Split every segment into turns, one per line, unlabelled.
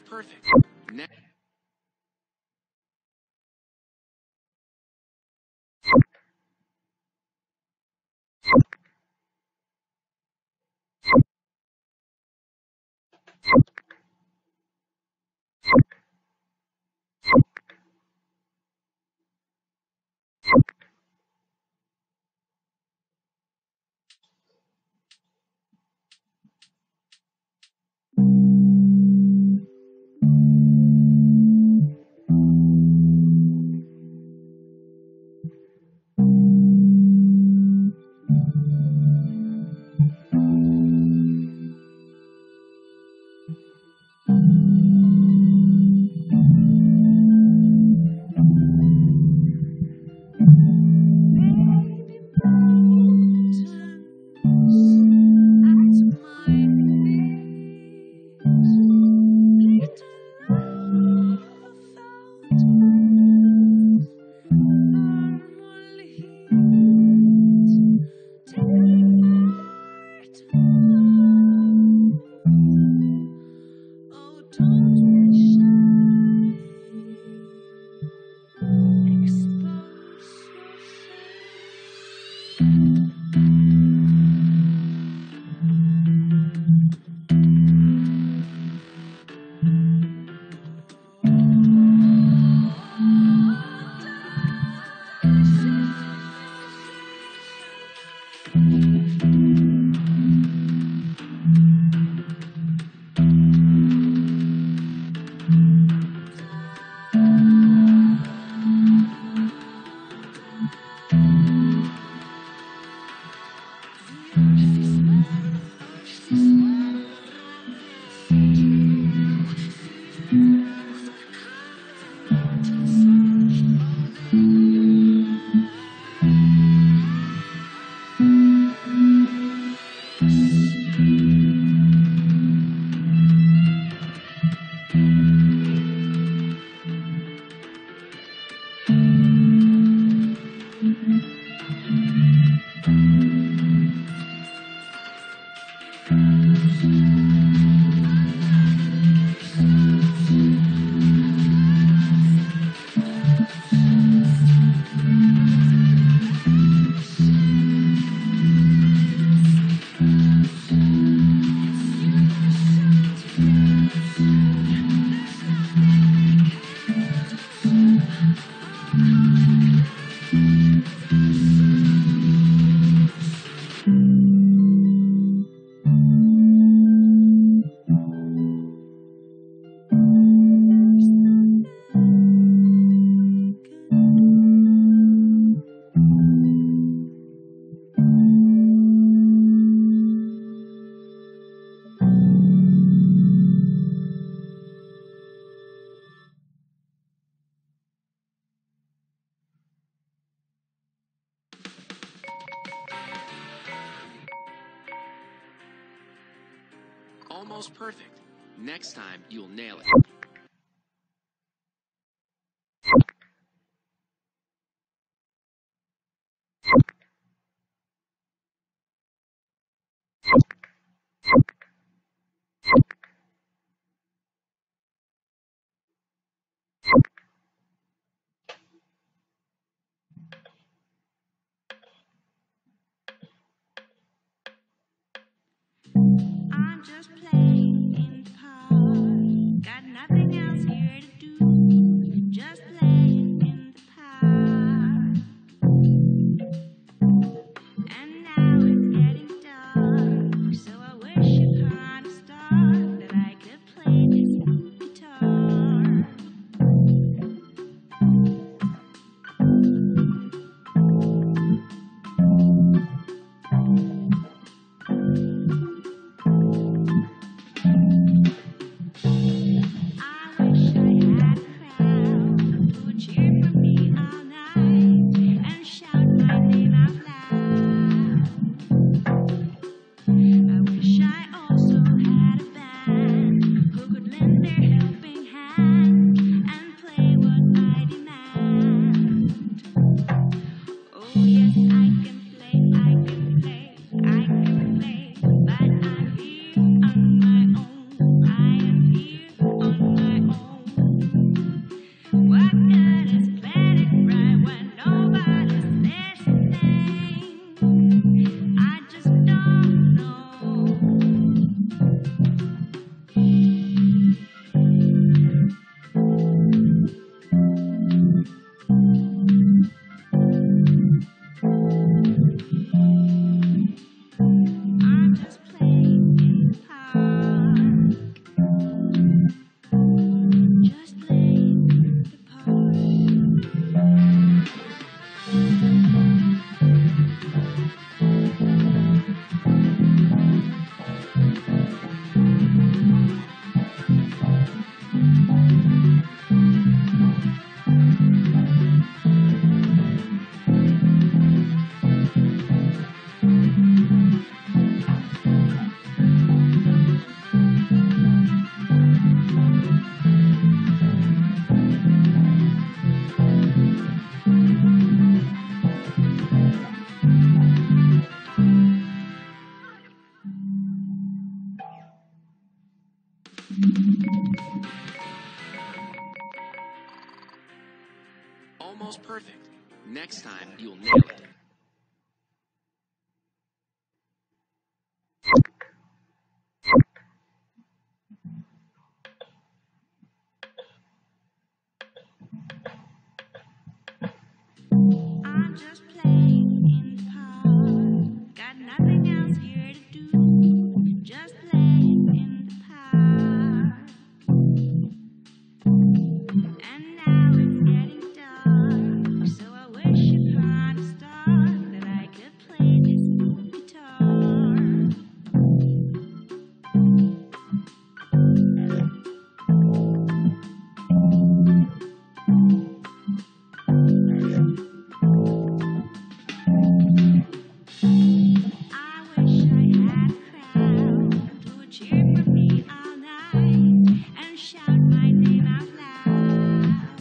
Almost perfect. Almost perfect. Next time, you'll nail it.
I'm just playing the part. Got nothing else here to do. Just playing in the park. And now it's getting dark. So I wish upon a star that I could play this guitar.
Almost perfect. Next time, you'll nail it.
I'm just playing in the park. Got nothing else here to do. Just playing in the park. And now it's getting dark. So I wish upon a star that I could play this guitar. I wish I had a crowd who would cheer for me all night and shout my name out loud.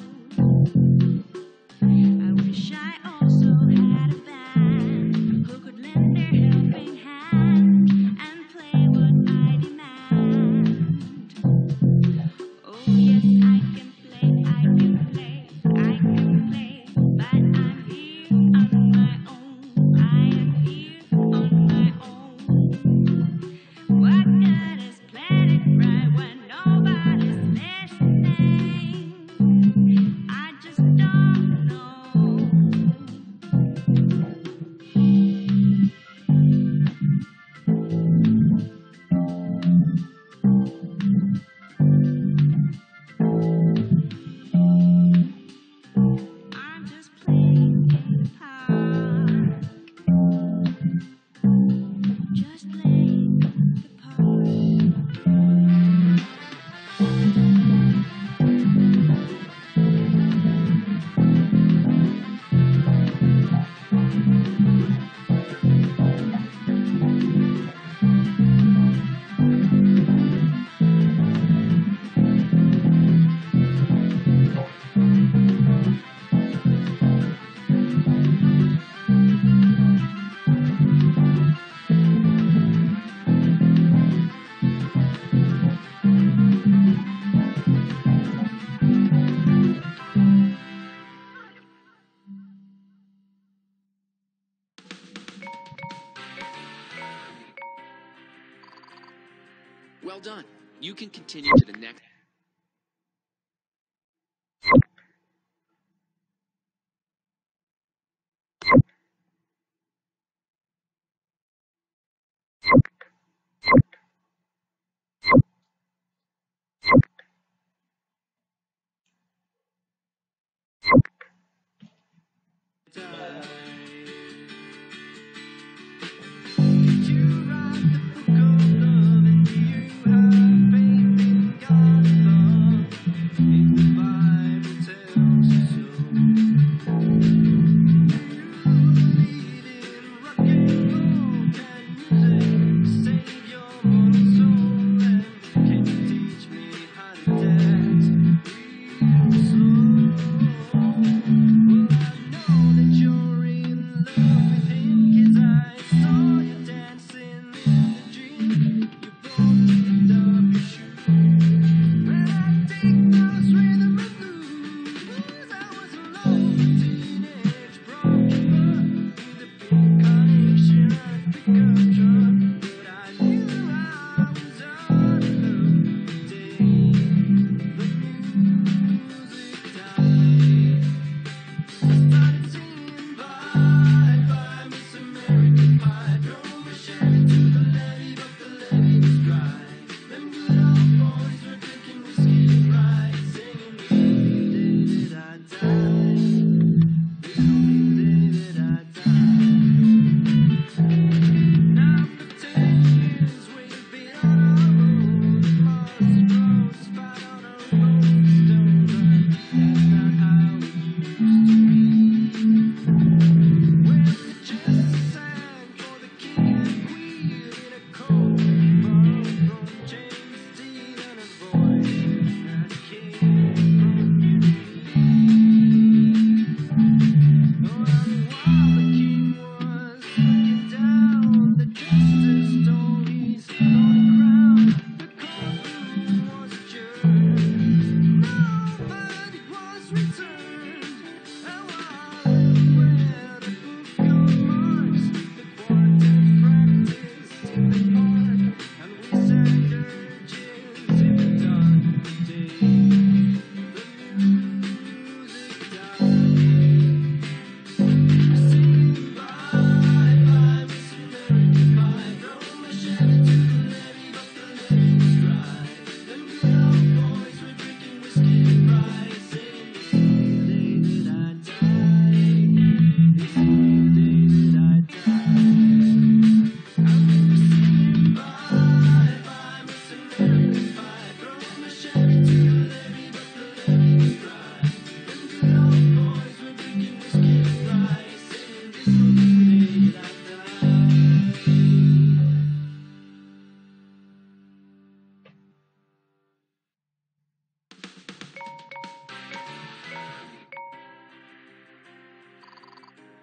I wish I also had a band who could lend their helping hand and play what I demand. Oh yes, I can play, I can play, I can play, but I'm here on my own. I am here on my own. What good is playing it right when nobody's listening? I just don't know. I'm just playing in the park. Just playing in the park.
Well done. You can continue to the next.
Did you write the book of love and do you have faith in God?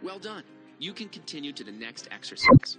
Well done. You can continue to the next exercise.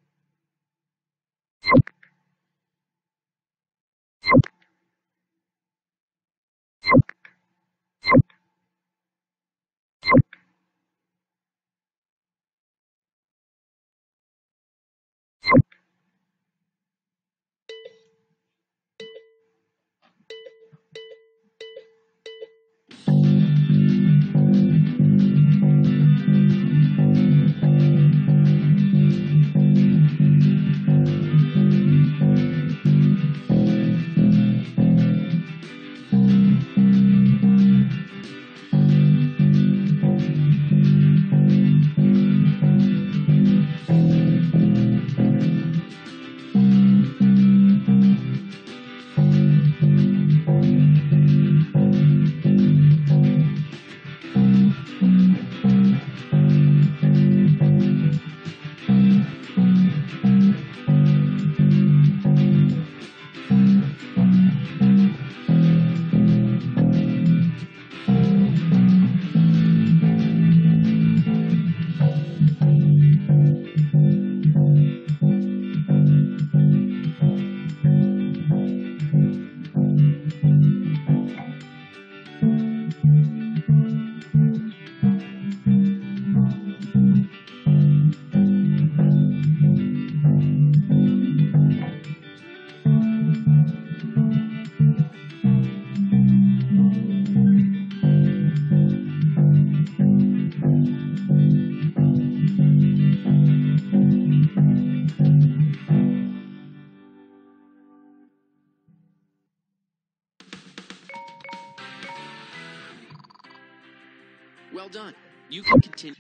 Well done. You can continue.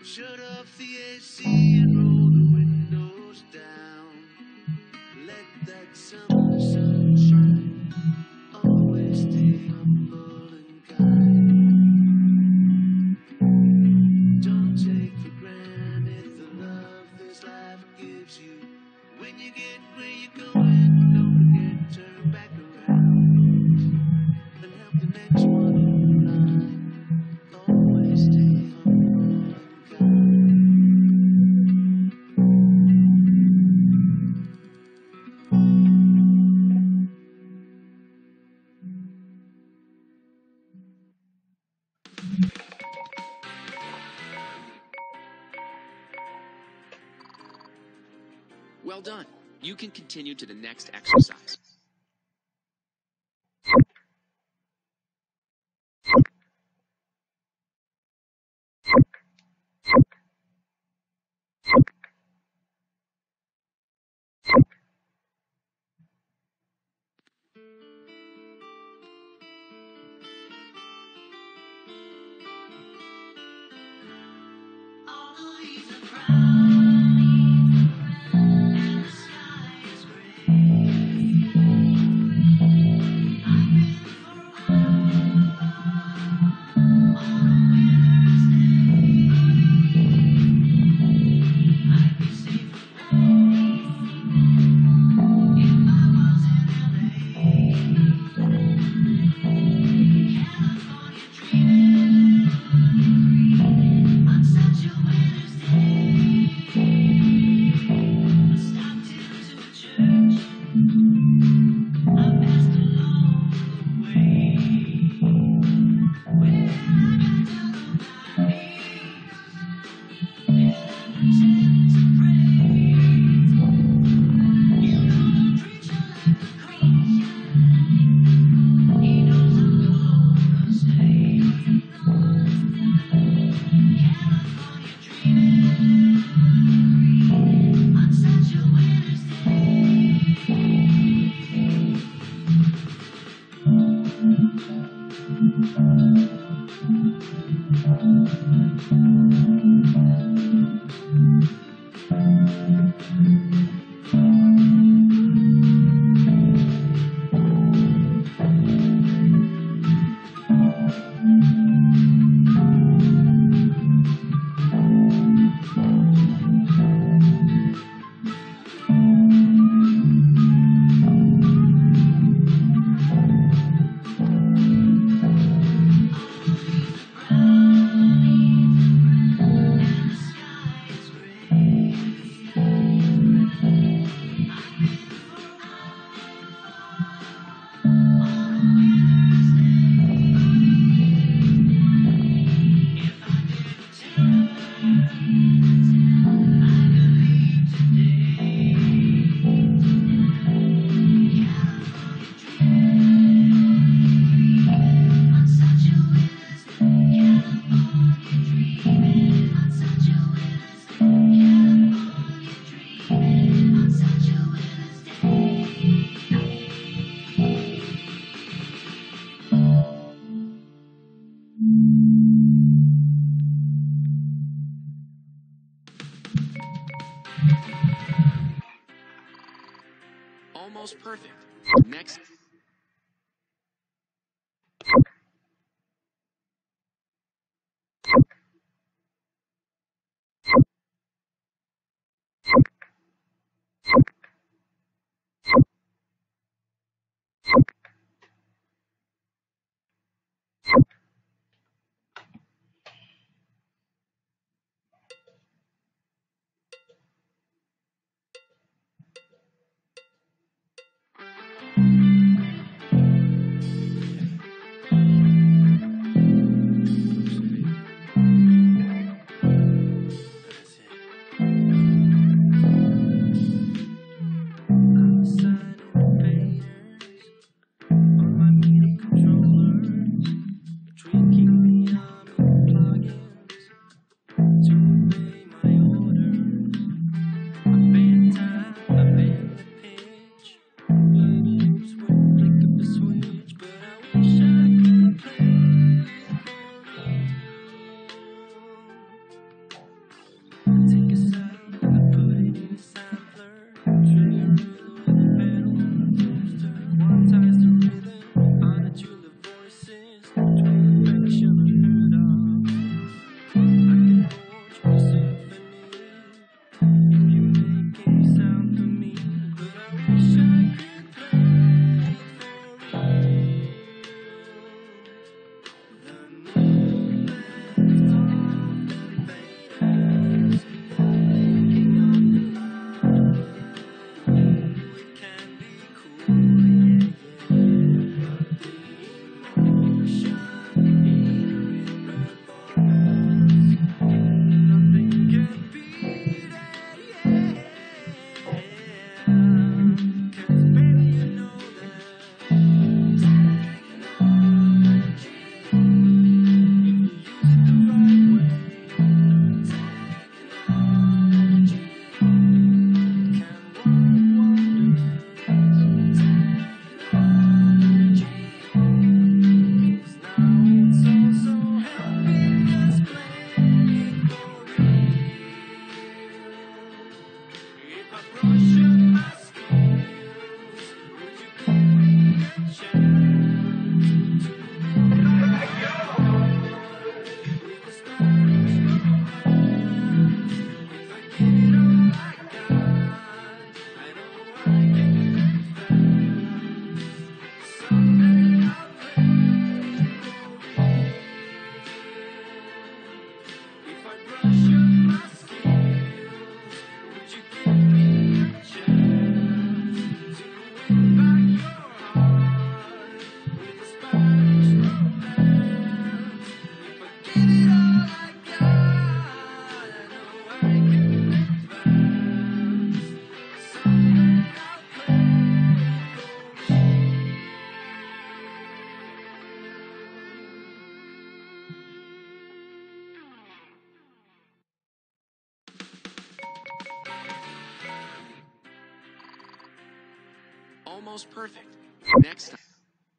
Shut off the AC and roll the windows down. Let that summer sunshine always stay humble and kind. Don't take for granted the love this life gives you. When you get where you're going, don't forget to turn back around and help the next one in line. Always stay humble and kind.
Well done. You can continue to the next exercise.
All the leaves are brown, and the sky is gray. I've been for a walk on a winter's day. I'd be safe and warm if I was in LA. California dreaming on such a winter's day. I stopped into a church I passed along the way. Well, I got down on my knees and I pretended to pray. You know the preacher like the cross. He knows I'm gonna stay. California dreaming on such a winter's day.
Almost perfect. Next. almost perfect. Next time.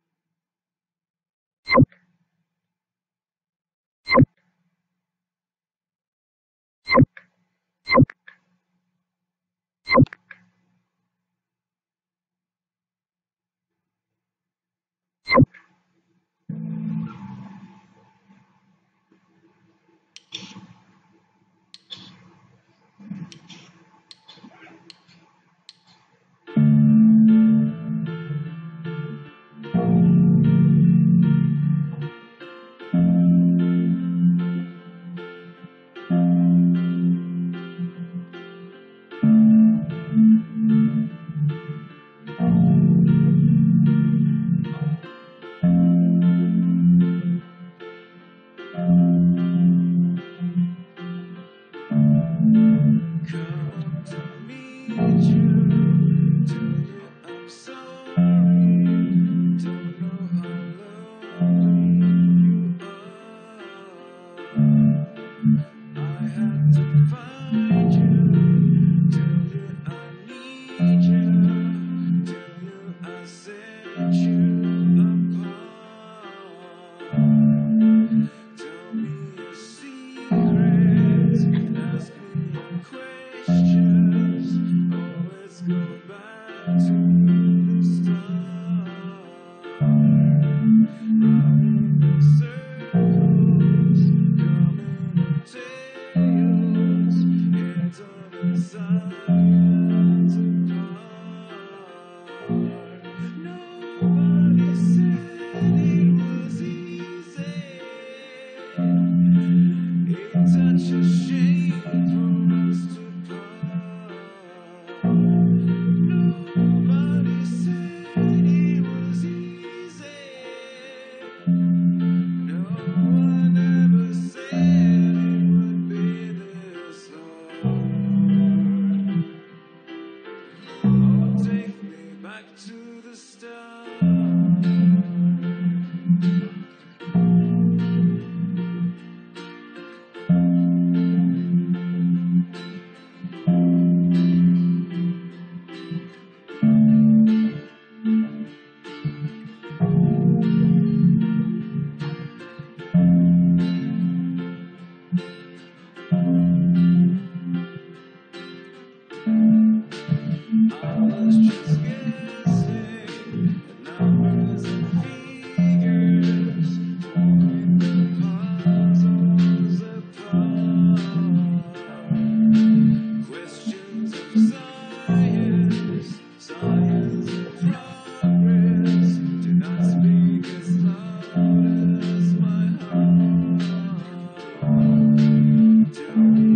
Come to meet you, tell you I'm sorry. Don't know how lonely you are. I had to find you, tell you I need you, tell you I set you apart. Tell me your secrets, ask me your questions. Oh, let's go back to the start. Running in circles, coming in tails, heads on and sides apart. Nobody said it was easy. It's such a shame for us to part. Nobody said it was easy. No one ever said it would be this hard. Oh, take me back to the start. I was just guessing at numbers and figures, pulling the puzzles apart. Questions of science, science of progress, do not speak as loud as my heart. Tell me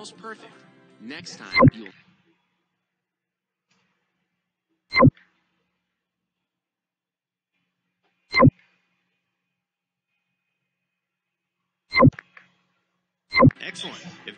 almost perfect. Next time, you'll...
Excellent. If